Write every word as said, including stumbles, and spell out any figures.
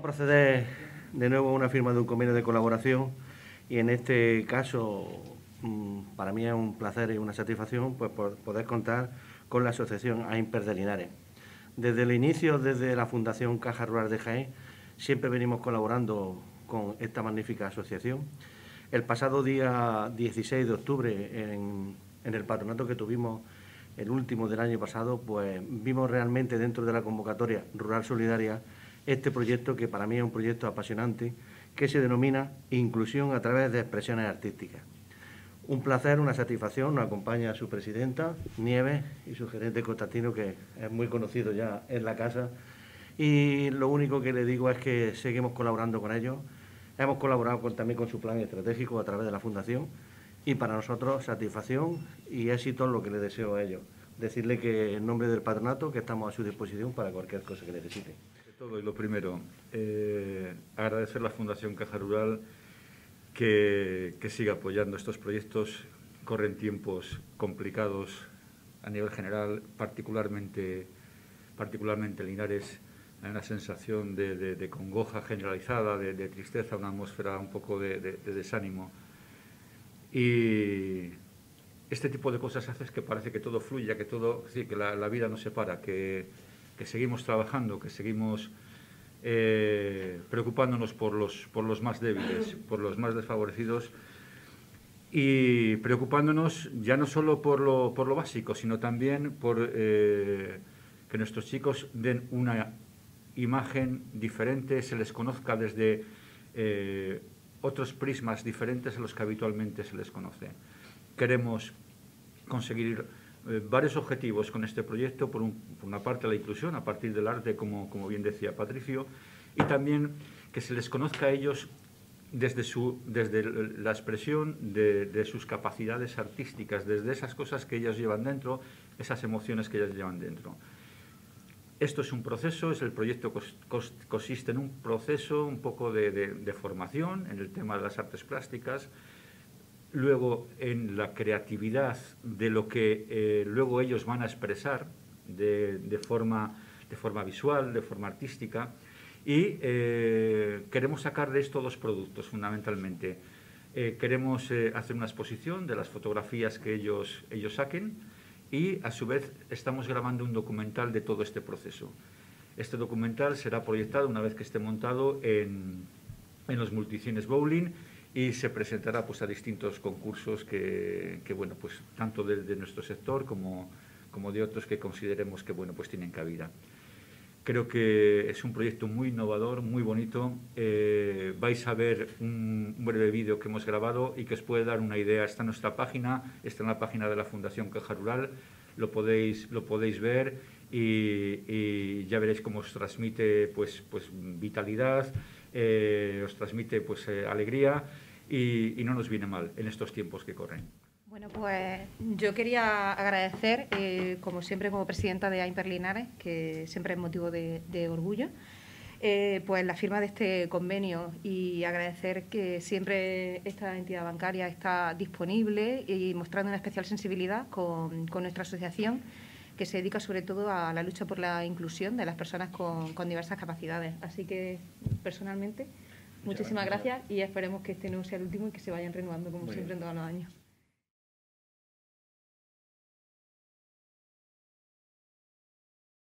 proceder de nuevo a una firma de un convenio de colaboración y en este caso para mí es un placer y una satisfacción pues, poder contar con la asociación AIMPER de Linares. Desde el inicio, desde la Fundación Caja Rural de Jaén, siempre venimos colaborando con esta magnífica asociación. El pasado día dieciséis de octubre, en, en el patronato que tuvimos, el último del año pasado, pues vimos realmente dentro de la convocatoria Rural Solidaria este proyecto que para mí es un proyecto apasionante que se denomina Inclusión a través de expresiones artísticas. Un placer, una satisfacción, nos acompaña su presidenta, Nieves, y su gerente Constantino, que es muy conocido ya en la casa. Y lo único que le digo es que seguimos colaborando con ellos. Hemos colaborado con, también con su plan estratégico a través de la Fundación y para nosotros satisfacción y éxito es lo que le deseo a ellos. Decirle que en nombre del patronato que estamos a su disposición para cualquier cosa que necesite. Todo y lo primero, eh, agradecer a la Fundación Caja Rural que, que siga apoyando estos proyectos. Corren tiempos complicados a nivel general, particularmente, particularmente en Linares. Hay una sensación de, de, de congoja generalizada, de, de tristeza, una atmósfera un poco de, de, de desánimo. Y este tipo de cosas hace que parece que todo fluya, que, todo, sí, que la, la vida no se para, que, que seguimos trabajando, que seguimos eh, preocupándonos por los, por los más débiles, por los más desfavorecidos y preocupándonos ya no solo por lo, por lo básico, sino también por eh, que nuestros chicos den una imagen diferente, se les conozca desde eh, otros prismas diferentes a los que habitualmente se les conoce. Queremos conseguir eh, varios objetivos con este proyecto, por, un, por una parte la inclusión a partir del arte, como, como bien decía Patricio, y también que se les conozca a ellos desde, su, desde la expresión de, de sus capacidades artísticas, desde esas cosas que ellos llevan dentro, esas emociones que ellos llevan dentro. Esto es un proceso, es el proyecto cos, cos, consiste en un proceso un poco de, de, de formación en el tema de las artes plásticas, luego en la creatividad de lo que eh, luego ellos van a expresar de, de, forma, de forma visual, de forma artística, y eh, queremos sacar de esto dos productos fundamentalmente. Eh, queremos eh, hacer una exposición de las fotografías que ellos, ellos saquen, y a su vez estamos grabando un documental de todo este proceso. Este documental será proyectado una vez que esté montado en, en los multicines Bowling y se presentará pues, a distintos concursos que, que bueno, pues, tanto de, de nuestro sector como, como de otros que consideremos que bueno, pues, tienen cabida. Creo que es un proyecto muy innovador, muy bonito. Eh, vais a ver un, un breve vídeo que hemos grabado y que os puede dar una idea. Está en nuestra página, está en la página de la Fundación Caja Rural, lo podéis, lo podéis ver y, y ya veréis cómo os transmite pues, pues, vitalidad, eh, os transmite pues, eh, alegría y, y no nos viene mal en estos tiempos que corren. Bueno, pues yo quería agradecer, eh, como siempre, como presidenta de AIMPER Linares, que siempre es motivo de, de orgullo, eh, pues la firma de este convenio y agradecer que siempre esta entidad bancaria está disponible y mostrando una especial sensibilidad con, con nuestra asociación, que se dedica sobre todo a la lucha por la inclusión de las personas con, con diversas capacidades. Así que, personalmente, muchísimas gracias y esperemos que este no sea el último y que se vayan renovando, como siempre, en todos los años.